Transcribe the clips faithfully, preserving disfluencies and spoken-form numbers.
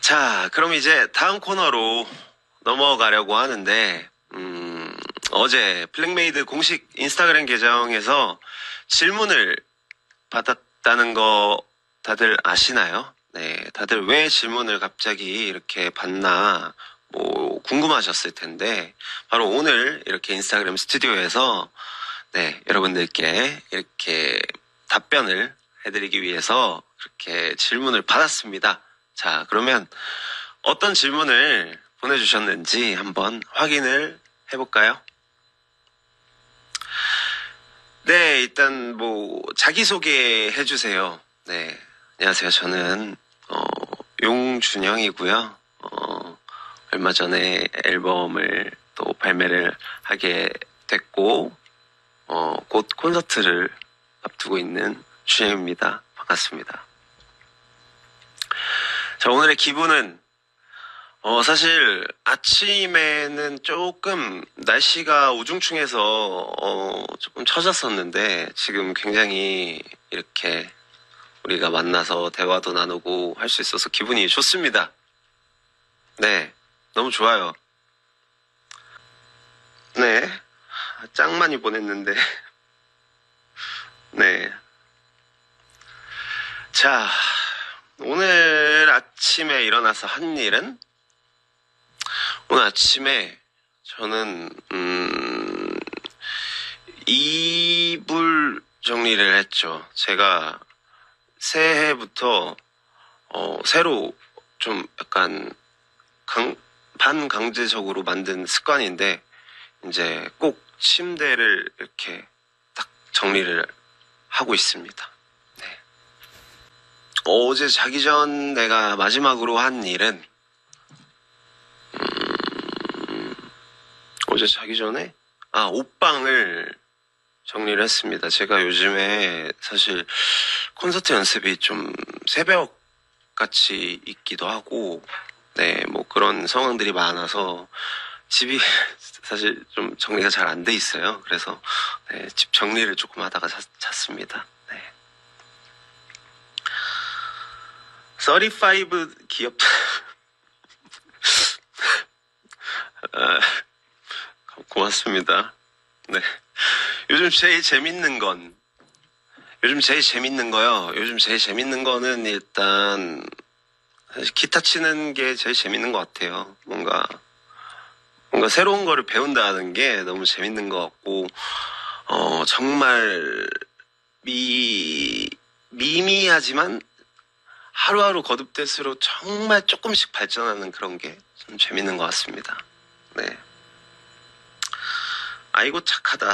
자, 그럼 이제 다음 코너로 넘어가려고 하는데, 음, 어제 블랙메이드 공식 인스타그램 계정에서 질문을 받았다는 거 다들 아시나요? 네, 다들 왜 질문을 갑자기 이렇게 받나, 뭐, 궁금하셨을 텐데, 바로 오늘 이렇게 인스타그램 스튜디오에서, 네, 여러분들께 이렇게 답변을 해드리기 위해서 그렇게 질문을 받았습니다. 자, 그러면 어떤 질문을 보내주셨는지 한번 확인을 해볼까요? 네, 일단 뭐 자기소개 해주세요. 네, 안녕하세요. 저는 어, 용준영이고요. 어, 얼마 전에 앨범을 또 발매를 하게 됐고 어, 곧 콘서트를 앞두고 있는 준영입니다. 반갑습니다. 자, 오늘의 기분은 어, 사실 아침에는 조금 날씨가 우중충해서 어, 조금 처졌었는데 지금 굉장히 이렇게 우리가 만나서 대화도 나누고 할 수 있어서 기분이 좋습니다. 네, 너무 좋아요. 네, 짱 많이 보냈는데 네. 자, 오늘 아침에 일어나서 한 일은 오늘 아침에 저는 음, 이불 정리를 했죠. 제가 새해부터 어, 새로 좀 약간 강, 반강제적으로 만든 습관인데 이제 꼭 침대를 이렇게 딱 정리를 하고 있습니다. 네. 어제 자기 전 내가 마지막으로 한 일은 음, 어제 자기 전에 아 옷방을 정리를 했습니다. 제가 요즘에 사실 콘서트 연습이 좀 새벽 같이 있기도 하고 네, 뭐 그런 상황들이 많아서 집이 사실 좀 정리가 잘 안 돼 있어요. 그래서 네, 집 정리를 조금 하다가 잤, 잤습니다. 네. 서티파이브 귀엽다. 아, 고맙습니다. 네. 요즘 제일 재밌는 건 요즘 제일 재밌는 거요. 요즘 제일 재밌는 거는 일단 사실 기타 치는 게 제일 재밌는 것 같아요. 뭔가 뭔가 새로운 거를 배운다는 게 너무 재밌는 것 같고 어 정말 미 미미하지만 하루하루 거듭될수록 정말 조금씩 발전하는 그런 게 좀 재밌는 것 같습니다. 네. 아이고 착하다.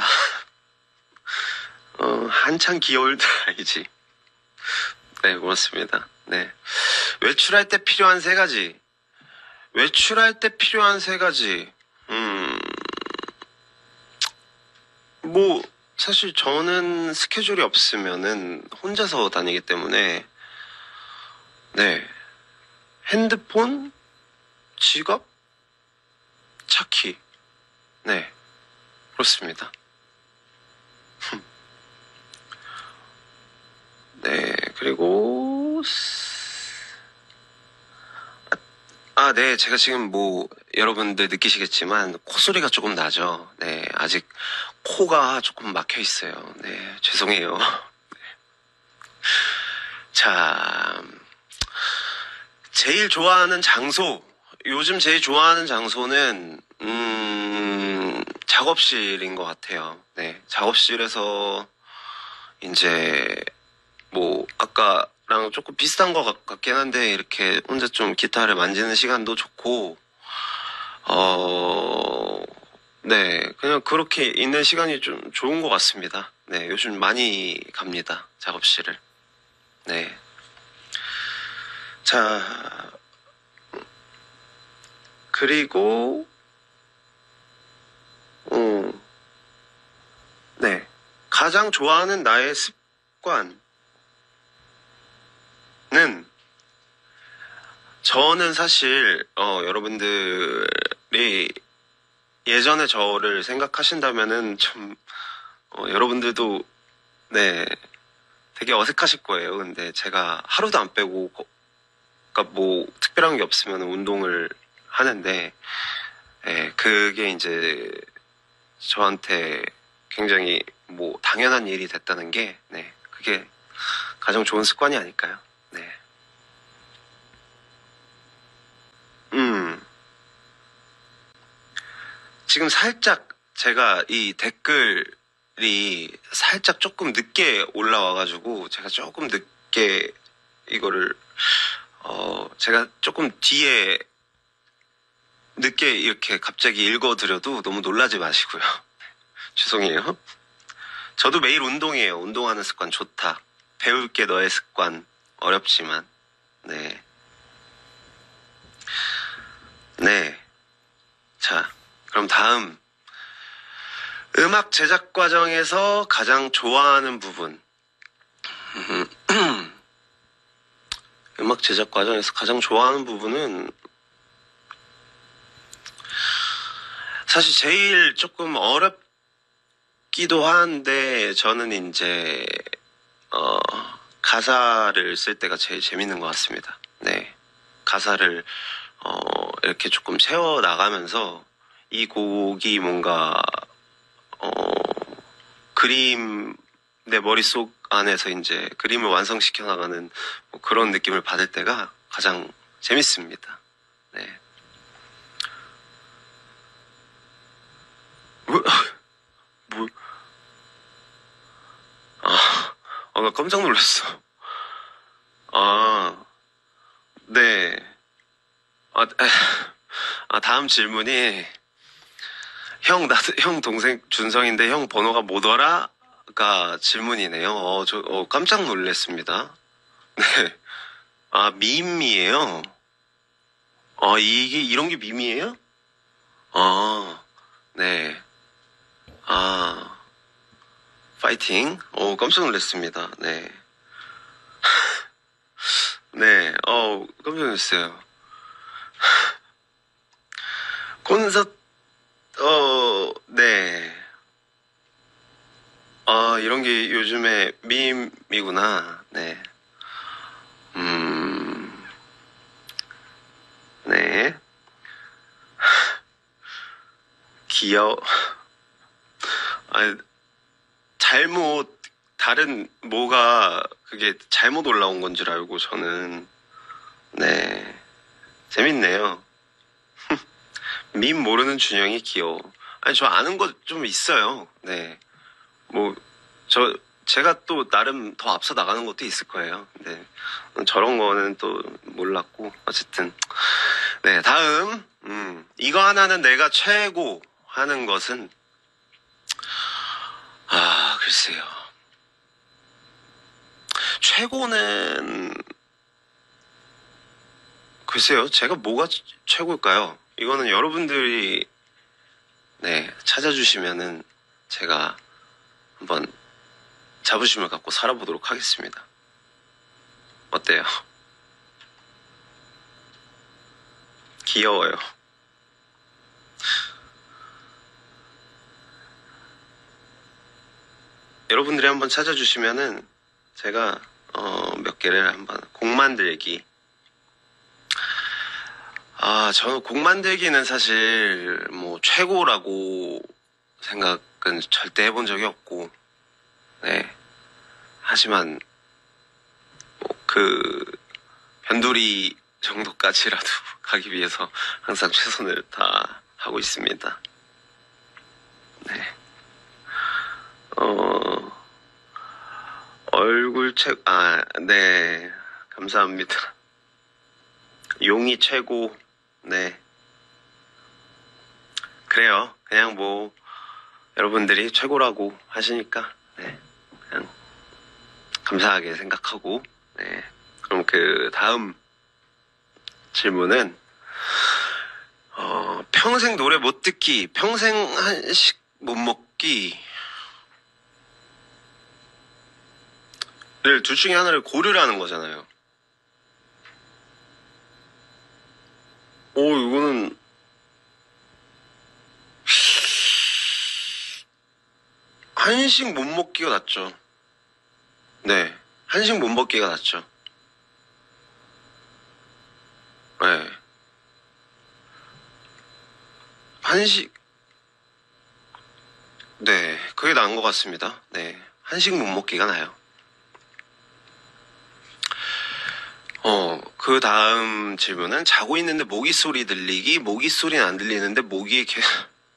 어, 한창 귀여울 나이지. 네, 고맙습니다. 네. 외출할 때 필요한 세 가지. 외출할 때 필요한 세 가지. 음, 뭐, 사실 저는 스케줄이 없으면은 혼자서 다니기 때문에, 네. 핸드폰, 지갑, 차키. 네. 그렇습니다. 네, 그리고, 아, 네, 제가 지금 뭐, 여러분들 느끼시겠지만, 콧소리가 조금 나죠. 네, 아직 코가 조금 막혀 있어요. 네, 죄송해요. 네. 자, 제일 좋아하는 장소. 요즘 제일 좋아하는 장소는, 음, 작업실인 것 같아요. 네, 작업실에서, 이제, 뭐 아까랑 조금 비슷한 것 같긴 한데 이렇게 혼자 좀 기타를 만지는 시간도 좋고 어... 네, 그냥 그렇게 있는 시간이 좀 좋은 것 같습니다. 네, 요즘 많이 갑니다. 작업실을. 네. 자, 그리고 음, 네, 가장 좋아하는 나의 습관 는 저는 사실 어, 여러분들이 예전에 저를 생각하신다면은 좀 어, 여러분들도 네 되게 어색하실 거예요. 근데 제가 하루도 안 빼고 거, 그러니까 뭐 특별한 게 없으면 운동을 하는데, 예, 그게 이제 저한테 굉장히 뭐 당연한 일이 됐다는 게, 네, 그게 가장 좋은 습관이 아닐까요? 네. 음, 지금 살짝 제가 이 댓글이 살짝 조금 늦게 올라와가지고 제가 조금 늦게 이거를 어 제가 조금 뒤에 늦게 이렇게 갑자기 읽어드려도 너무 놀라지 마시고요. 죄송해요. 저도 매일 운동해요. 운동하는 습관 좋다. 배울게 너의 습관 어렵지만 네. 네. 자, 그럼 다음 음악 제작 과정에서 가장 좋아하는 부분. 음악 제작 과정에서 가장 좋아하는 부분은 사실 제일 조금 어렵기도 한데 저는 이제 어, 가사를 쓸 때가 제일 재밌는 것 같습니다. 네, 가사를 어, 이렇게 조금 세워 나가면서 이 곡이 뭔가 어, 그림 내 머릿속 안에서 이제 그림을 완성시켜 나가는 뭐 그런 느낌을 받을 때가 가장 재밌습니다. 네. 뭐, 뭐, 아, 아, 나 깜짝 놀랐어. 아, 네. 아, 아, 다음 질문이, 형, 나, 형 동생 준성인데 형 번호가 뭐더라? 가 질문이네요. 어, 저, 어, 깜짝 놀랐습니다. 네. 아, 밈이에요? 아, 이게, 이런 게 밈이에요? 아, 네. 아, 파이팅. 어, 깜짝 놀랐습니다. 네. 네, 어, 깜짝 놀랐어요. 콘서트, 어, 네. 아, 이런 게 요즘에 밈이구나. 네. 음, 네. 귀여워. 아, 잘못, 다른, 뭐가, 그게 잘못 올라온 건 줄 알고 저는, 네. 재밌네요. 밈 모르는 준영이 귀여워. 아니, 저 아는 거 좀 있어요. 네. 뭐, 저, 제가 또 나름 더 앞서 나가는 것도 있을 거예요. 네. 저런 거는 또 몰랐고, 어쨌든. 네, 다음. 음, 이거 하나는 내가 최고 하는 것은, 아, 글쎄요. 최고는, 글쎄요. 제가 뭐가 최고일까요? 이거는 여러분들이, 네, 찾아주시면은 제가 한번 자부심을 갖고 살아보도록 하겠습니다. 어때요? 귀여워요. 여러분들이 한번 찾아주시면은 제가 어, 몇 개를 한번 곡 만들기. 아, 저는 곡 만들기는 사실 뭐 최고라고 생각은 절대 해본 적이 없고, 네. 하지만 뭐 그 변두리 정도까지라도 가기 위해서 항상 최선을 다 하고 있습니다. 네. 어, 얼굴 최, 아, 네. 감사합니다. 용이 최고, 네. 그래요. 그냥 뭐, 여러분들이 최고라고 하시니까, 네. 그냥, 감사하게 생각하고, 네. 그럼 그 다음 질문은, 어, 평생 노래 못 듣기, 평생 한식 못 먹기, 를 둘 중에 하나를 고르라는 거잖아요. 오, 이거는, 한식 못 먹기가 낫죠. 네. 한식 못 먹기가 낫죠. 한식, 네, 그게 나은 것 같습니다. 네, 한식 못 먹기가 나요. 어, 그 다음 질문은 자고 있는데 모기 소리 들리기, 모기 소리는 안 들리는데 모기에 개...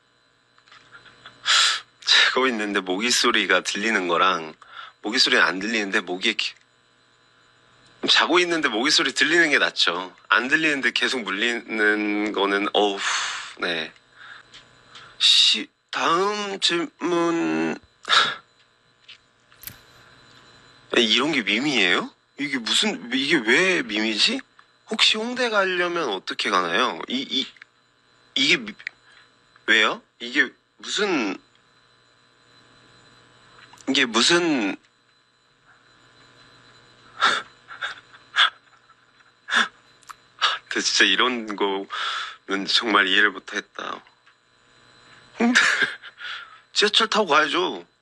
자고 있는데 모기 소리가 들리는 거랑 모기 소리는 안 들리는데 모기에 개... 자고 있는데 모기 소리 들리는 게 낫죠. 안 들리는데 계속 물리는 거는 어우, 네. 시, 다음 질문 이런 게 밈이에요? 이게 무슨 이게 왜 밈이지? 혹시 홍대 가려면 어떻게 가나요? 이, 이 이게 미- 왜요? 이게 무슨 이게 무슨 진짜 이런 거는 정말 이해를 못하겠다. 홍대 지하철 타고 가야죠.